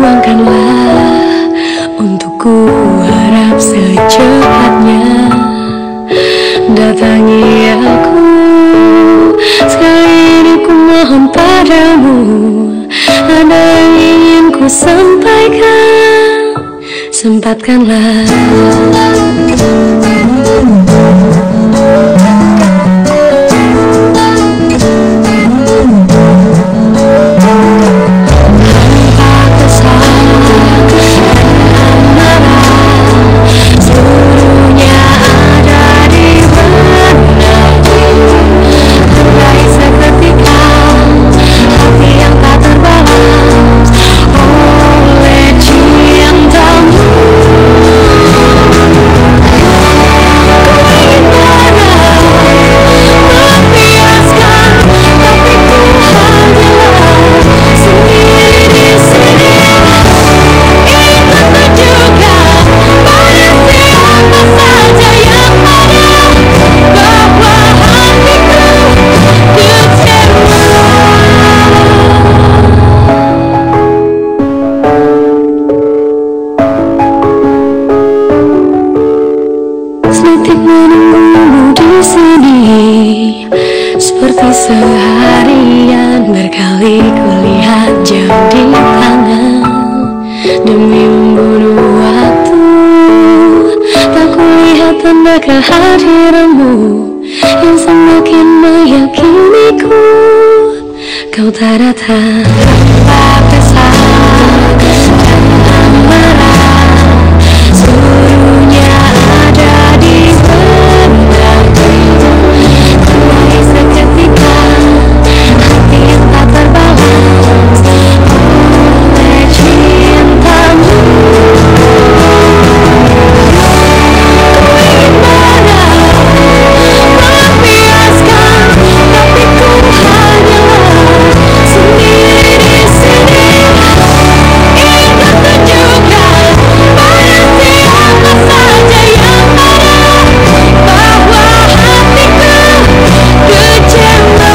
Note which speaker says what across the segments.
Speaker 1: Luangkanlah untukku, harap secepatnya datangi aku. Sekali ini ku mohon padamu, ada yang ingin ku sampaikan, sempatkanlah. Sedetik menunggumu di sini, seperti seharian berkali kulihat jam di tangan demi membunuh waktu. Tak kulihat tanda kehadiranmu yang semakin meyakiniku kau tak datang. Tanpa kesan dan marah, seluruhnya ada di benakku. Kembali seketika, hati yang tak terbalas oleh cintamu. Ku ingin marah, melampiaskan, tapi ku hanyalah sendiri di sini. Ingin tunjukkan pada siapa saja yang ada bahwa hatiku kecewa.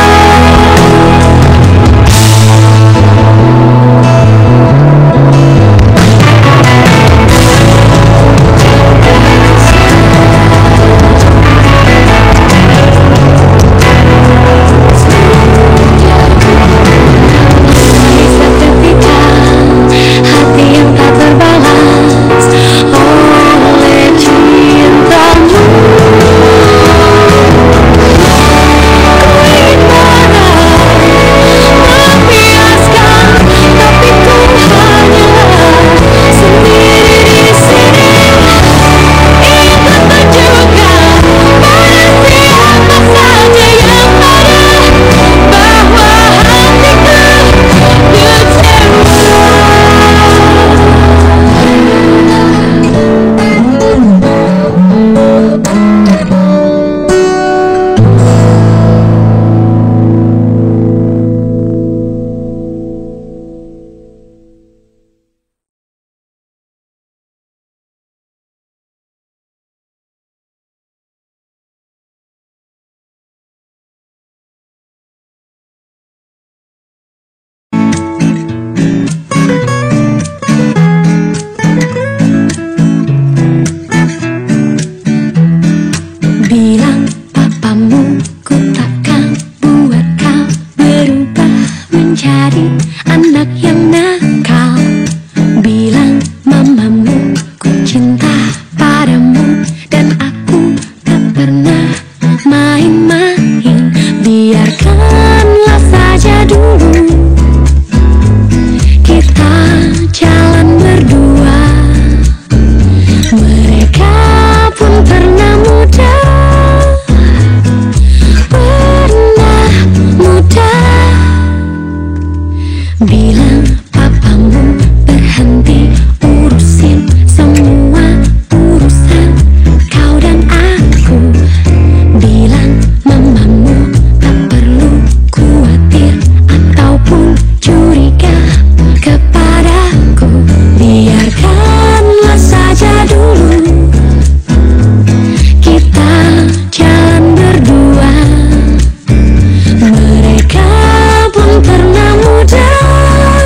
Speaker 1: Seketika, hati yang tak terbalas oleh cintamu. Ku ingin marah, melampiaskan, tapi ku hanyalah sendiri di sini. Ingin tunjukkan pada siapa saja yang ada bahwa hatiku kecewa. Bilang papamu ku takkan buat kau berubah menjadi anak yang nakal. Bilang mamamu ku cinta padamu dan aku tak pernah main-main. Biarkanlah saja dulu kita jalan berdua. Mereka pun pernah muda, pernah muda. Bilang papamu berhenti urusin semua urusan kau dan aku. Bilang mamamu tak perlu khawatir ataupun curiga kepadaku. Biarkanlah saja dulu kita jalan berdua. Mereka pun pernah muda,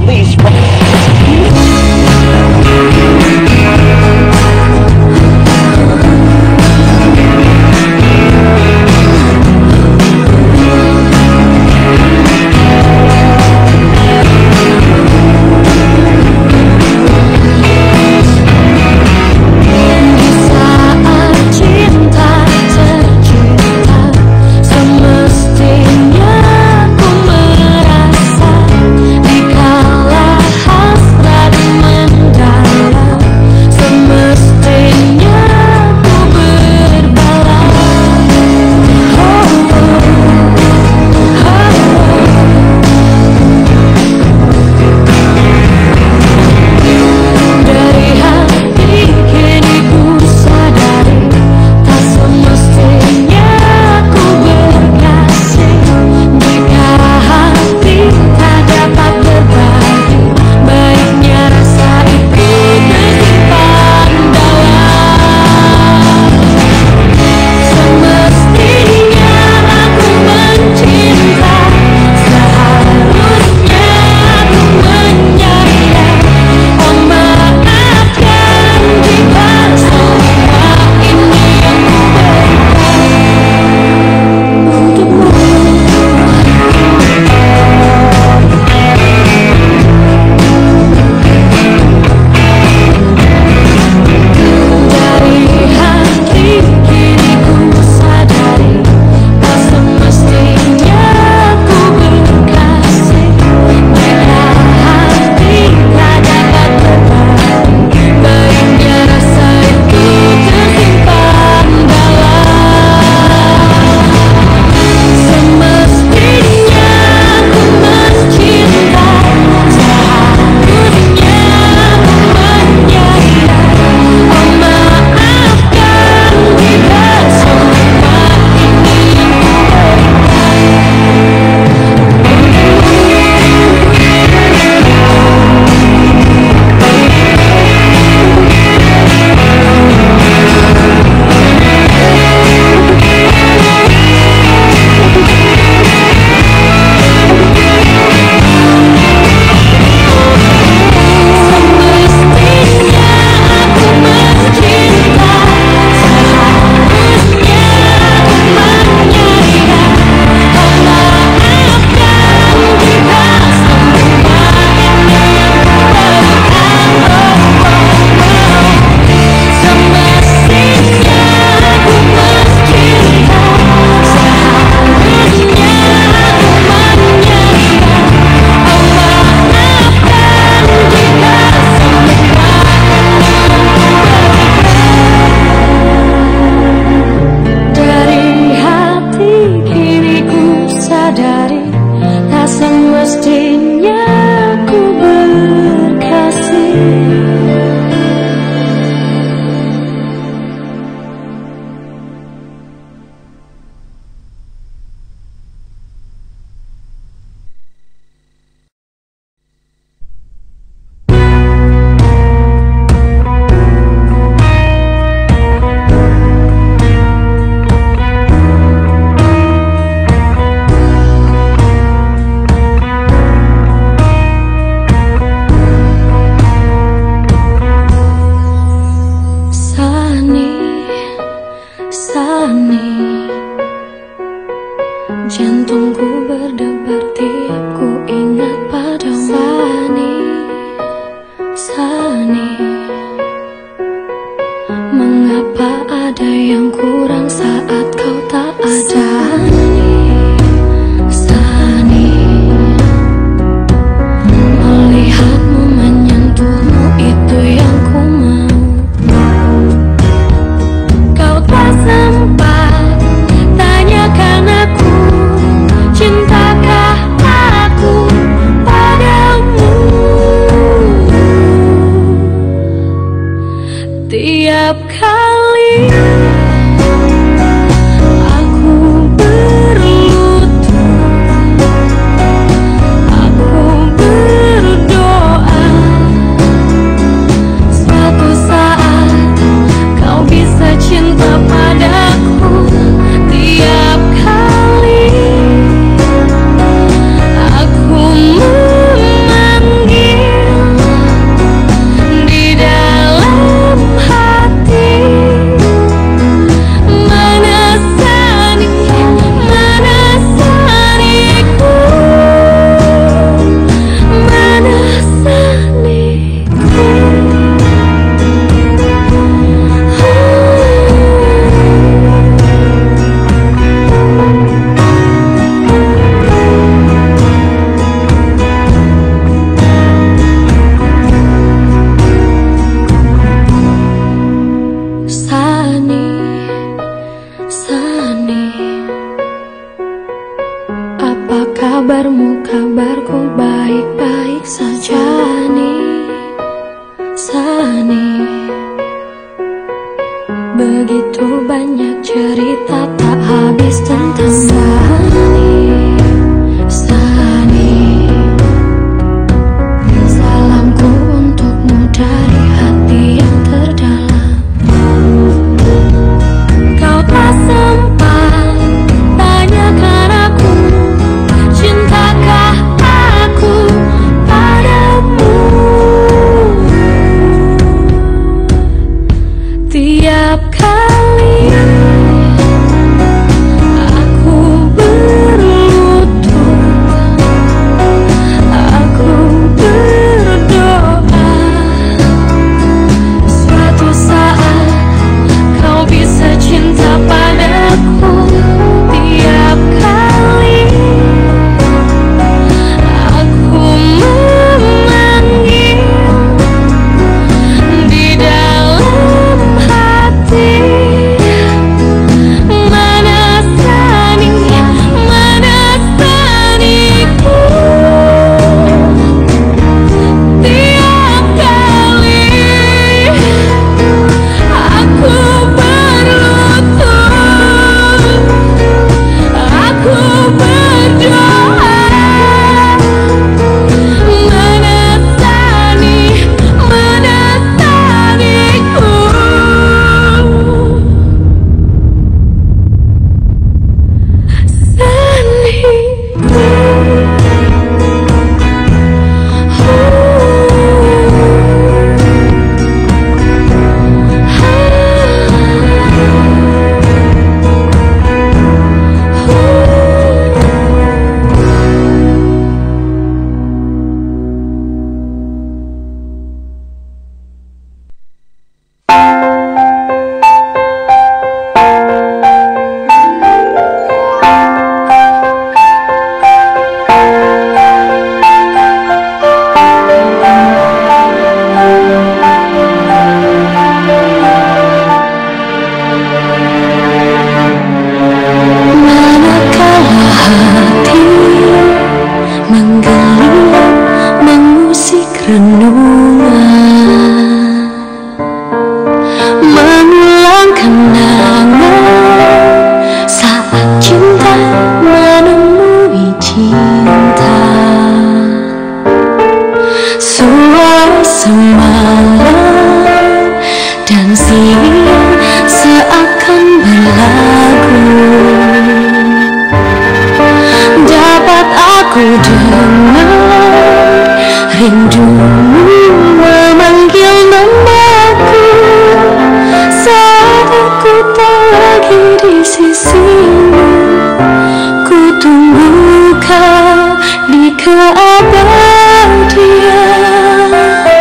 Speaker 2: please.
Speaker 1: Semestinya ku merasa dikala cerita tak habis tentang Sani. Salamku untukmu dari hati yang terdalam. Kau tak sempat tanyakan aku, cintakah aku padamu? Tiap kali aku berlutut, aku berdoa, suatu saat kau bisa cinta padaku. Tiap kali aku memanggil di dalam hati, mana Sani, mana Saniku. Tiap kali aku berlutut, aku berdoa, mana Sani, mana Saniku. Manakala hati menggelim mengusik renungan, mengulang kenangan saat cinta menemui cinta. Suara semalam dan siang seakan berlagu, dapat aku dengar rindumu memanggil namaku. Saat aku tak lagi di sisimu, ku tunggu kau di keabadian.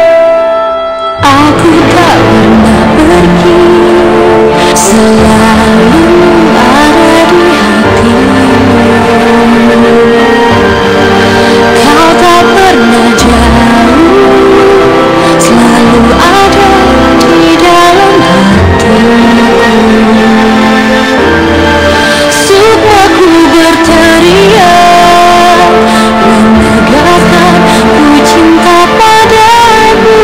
Speaker 1: Aku tak pernah pergi, selalu ada di hatimu. Kau tak pernah jauh, selalu ada di dalam hatiku. Suka ku berteriak, menegaskan ku cinta padamu.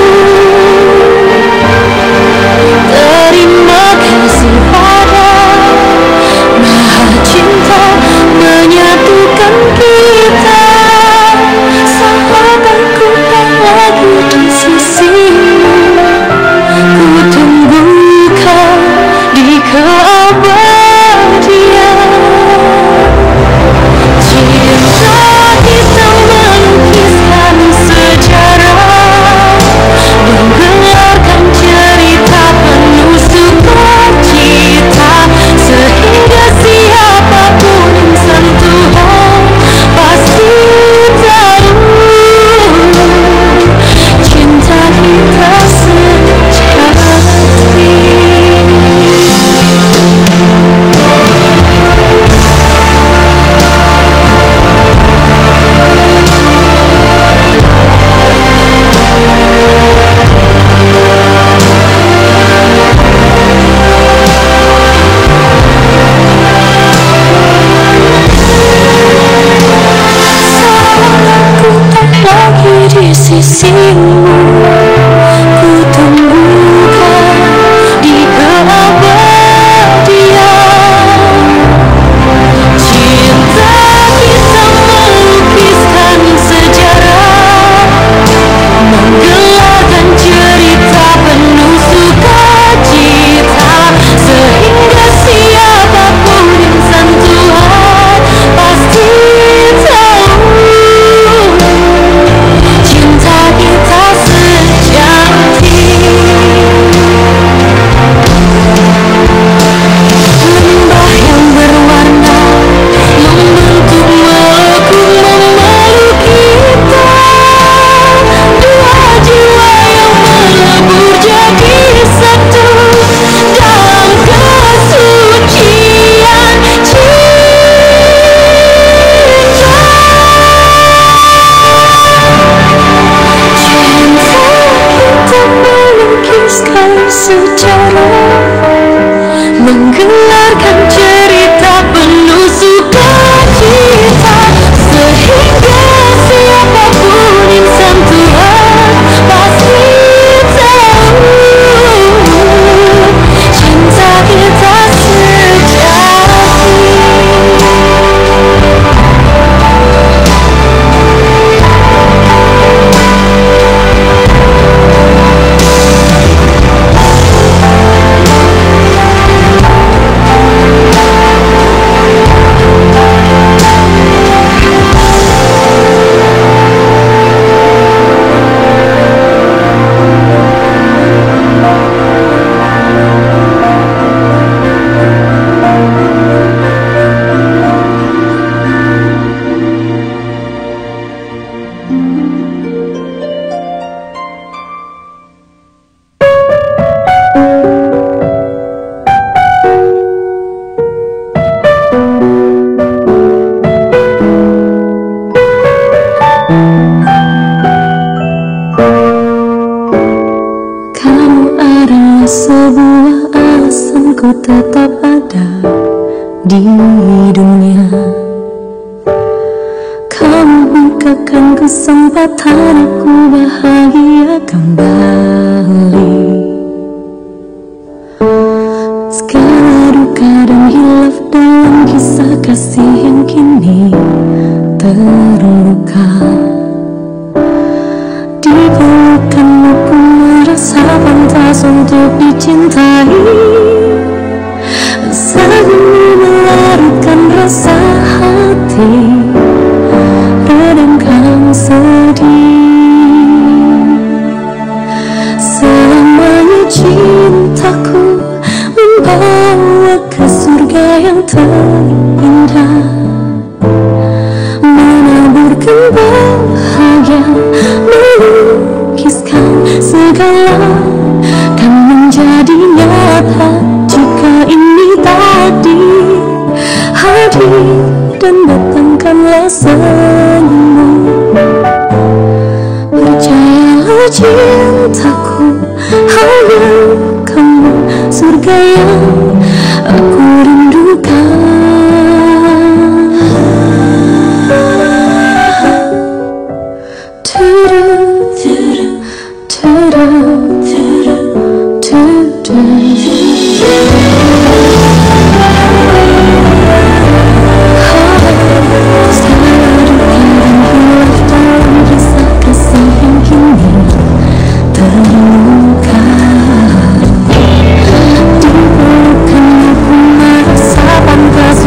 Speaker 1: Terima kasih pada Maha Cinta menyatukan kita. Saat aku tak lagi di sisimu, ku tunggu kau di keabadian. Cinta kita melukiskan sejarah, menggelarkan cerita penuh sukacita, sehingga siapapun yang sentuhan pasti tahu cinta kita sejati. Aku tak lagi di sisimu, ku tunggu kau di keabadian. menggelarkan cerita penuh sukacita, sehingga siapapun insan Tuhan pasti tahu cinta kita sejati. Sebuah alasanku tetap ada di dunia. Kamu bukakan kesempatan aku bahagia kembali. Segala duka dan hilaf dalam kisah kasih yang kini terluka. Di pelukanmu ku merasa pantas untuk dicintai. Sagu melarutkan rasa hati, redamkan sedih. Selamanya cintaku membawa ke surga yang terindah, menaburkan bahagia, melukiskan segala kan menjadi nyata jika ini tadi hadir dan datangkanlah senyummu. Percayalah cintaku, hanya kamu surga yang aku rindukan. Di pelukanmu ku merasa pantas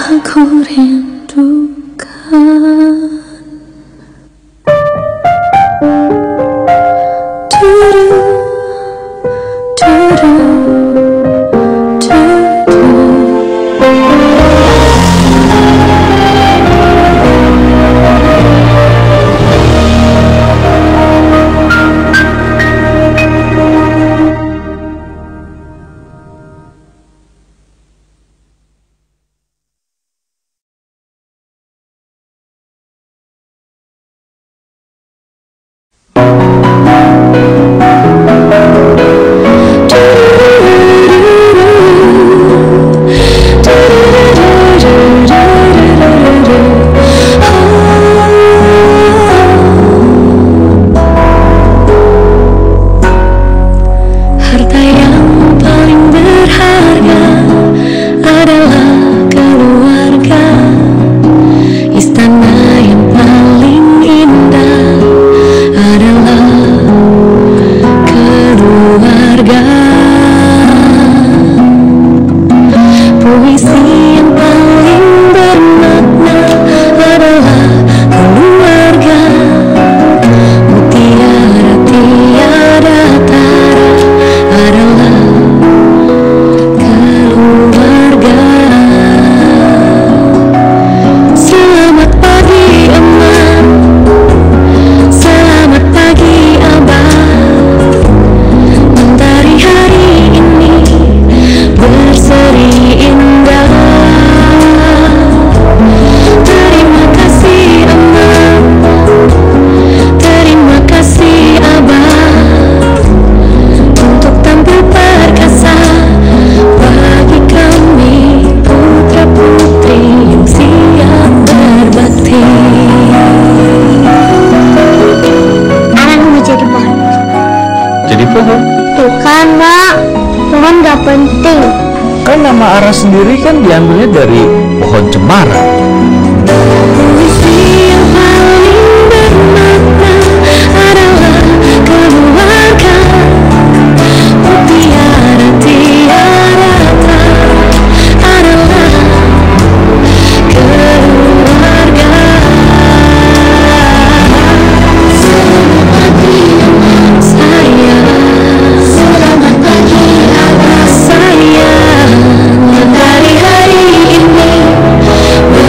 Speaker 1: aku rindukan.
Speaker 2: Bukan, Mak. Pohon gak penting.
Speaker 3: Kan nama Ara sendiri kan diambilnya dari pohon cemara.
Speaker 1: Puisi yang paling bermakna adalah keluarga. Mutiara tiara adalah keluarga. Selamat pagi saya, selamat pagi abah saya. Dari hari ini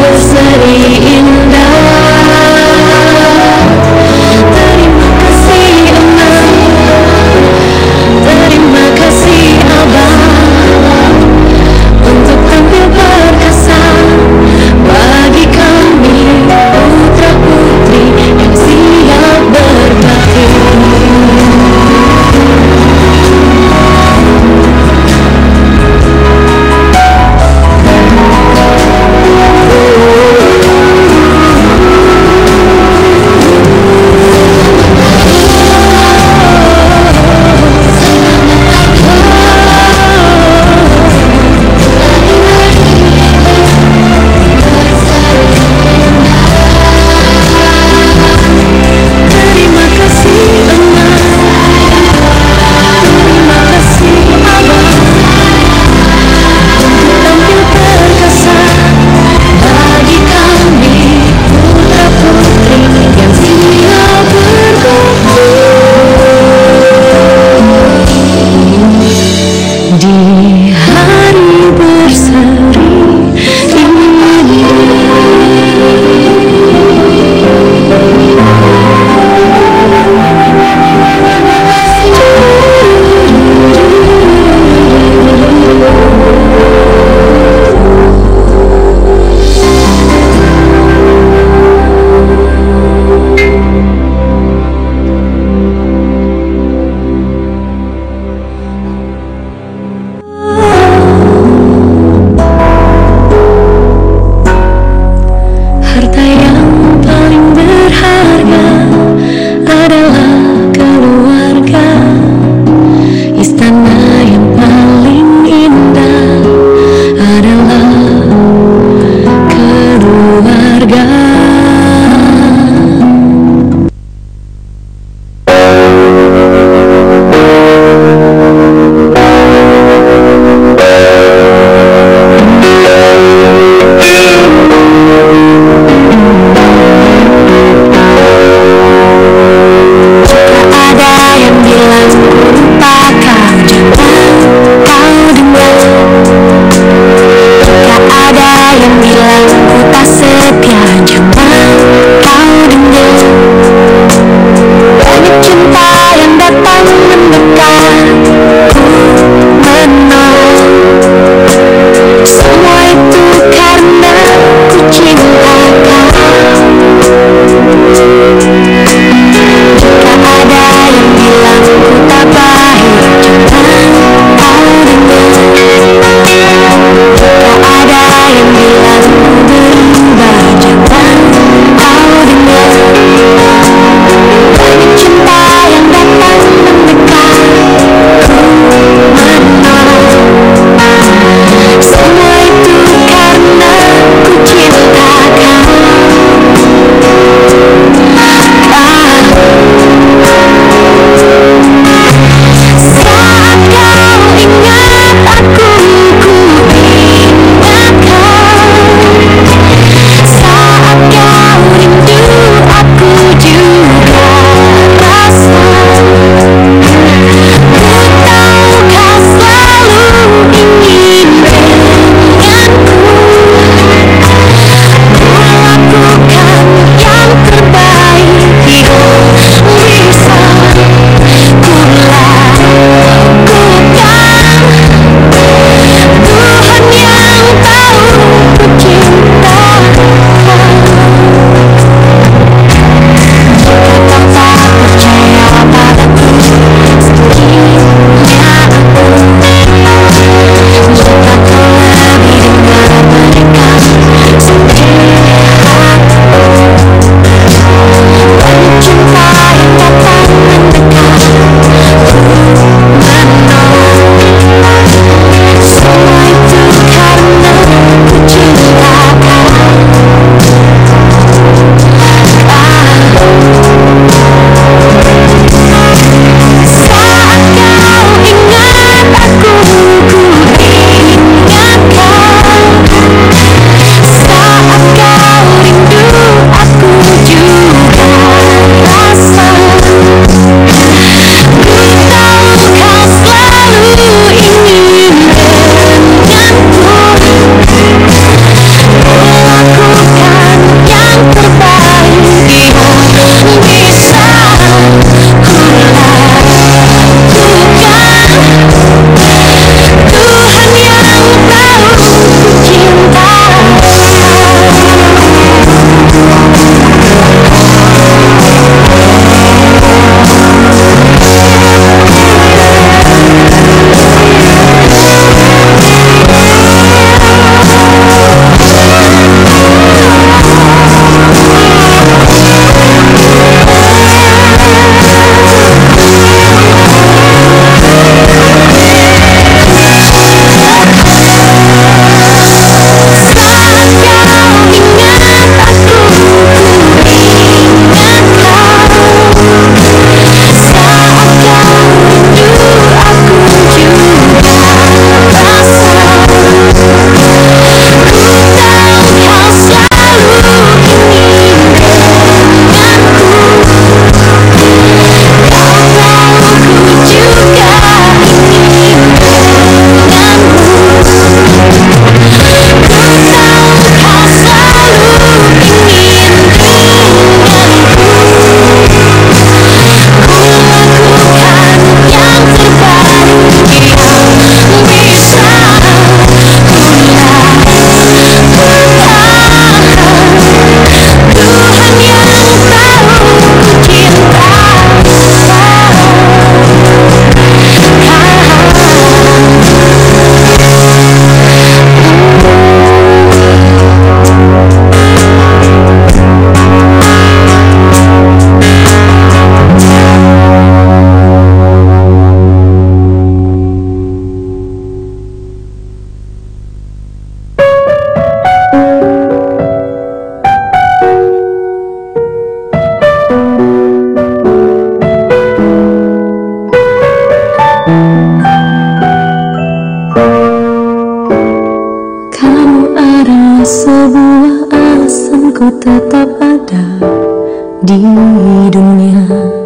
Speaker 1: sebuah alasanku tetap ada di dunia.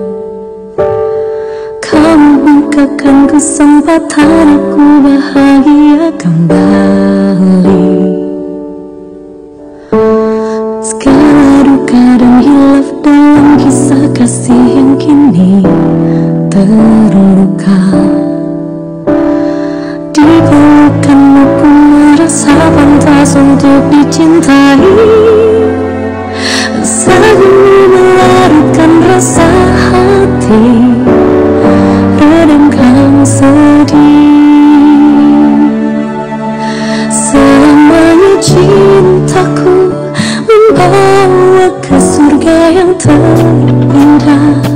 Speaker 1: Kamu bukakan kesempatan aku bahagia kembali. Segala duka dan hilaf dalam kisah kasih yang kini terluka. Di pelukanmu ku merasa pantas untuk dicintai. Rasanya melarutkan rasa hati, redamkan sedih. Selamanya cintaku membawa ke surga yang terindah.